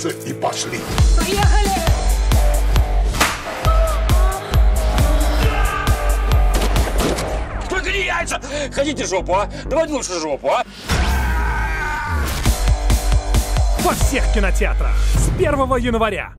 яйца и пошли. Поехали! Только не яйца! Хотите жопу, а? Давайте лучше жопу, а? Во всех кинотеатрах с 1 января.